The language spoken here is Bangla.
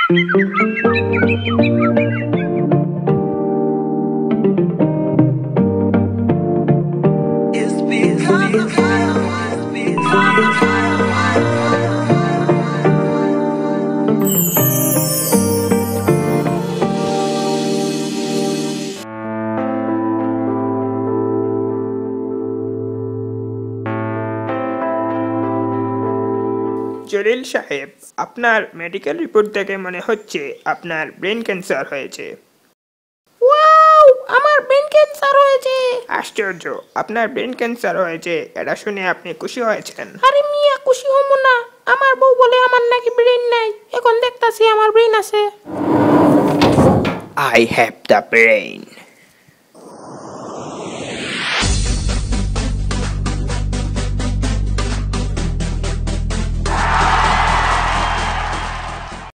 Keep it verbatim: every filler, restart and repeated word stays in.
জলিল সাহেব, আপনার মেডিকেল রিপোর্ট দেখে মনে হচ্ছে আপনার ব্রেন ক্যান্সার হয়েছে। ওয়াও, আমার ব্রেন ক্যান্সার হয়েছে। আশ্চর্য, আপনার ব্রেন ক্যান্সার হয়েছে এটা শুনে আপনি খুশি হয়েছেন? আরে মিয়া, খুশি হব না। আমার বউ বলে আমার নাকি ব্রেন নাই, এখন দেখতাছি আমার ব্রেন আছে। I have the brain.